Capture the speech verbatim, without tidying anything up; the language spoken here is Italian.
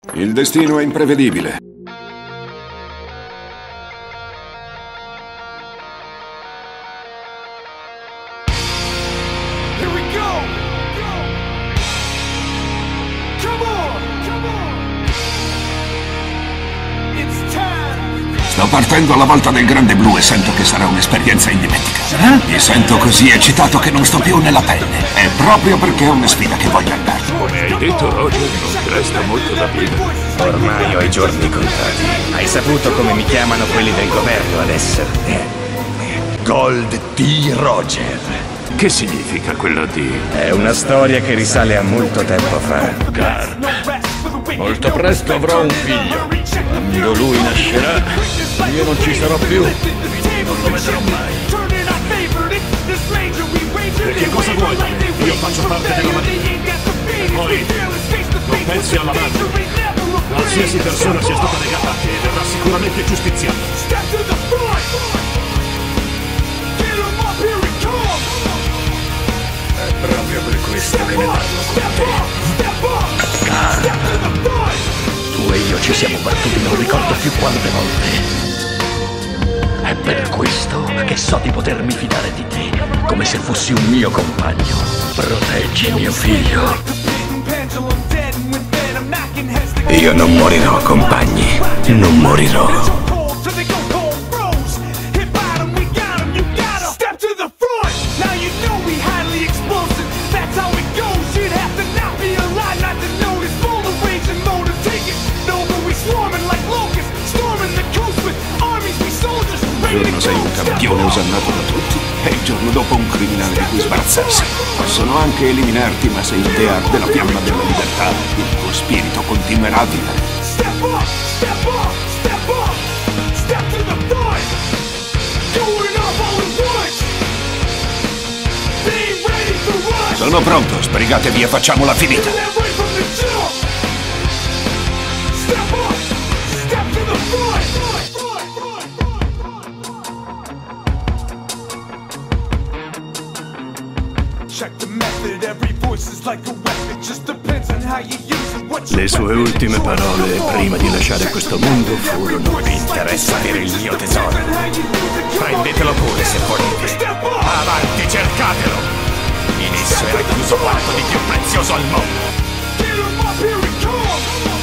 Il destino è imprevedibile. Sto partendo alla volta del Grande Blu e sento che sarà un'esperienza indimenticabile. Mi sento così eccitato che non sto più nella pelle. È proprio perché è una sfida che voglio andare. Come hai detto, Roger, non ti resta molto da vivere. Ormai ho i giorni contati. Hai saputo come mi chiamano quelli del governo adesso? Gold D. Roger. Che significa quello di... È una storia che risale a molto tempo fa. Gar. Molto presto avrò un figlio. Quando lui nascerà, io non ci sarò più. Non lo vedrò mai. Perché cosa vuoi? Io faccio parte della mattina. Poi non pensi alla madre. Qualsiasi persona sia stata legata a te verrà sicuramente giustiziata. È proprio per questo che ne parlo con te. Gar. Tu e io ci siamo battuti non ricordo più quante volte. È per questo che so di potermi fidare di te, come se fossi un mio compagno. Proteggi mio figlio. Io non morirò, compagni. Non morirò. Un giorno sei un campione osannato da tutti e il giorno dopo un criminale di cui sbarazzarsi. Possono anche eliminarti, ma se in te arde la fiamma della libertà, il tuo spirito continuerà a vivere. Sono pronto, sbrigatevi e facciamola finita. Le sue ultime parole prima di lasciare questo mondo furono: Vi interessa avere il mio tesoro? Prendetelo pure se volete. Avanti, cercatelo! In esso è racchiuso quanto di più prezioso al mondo.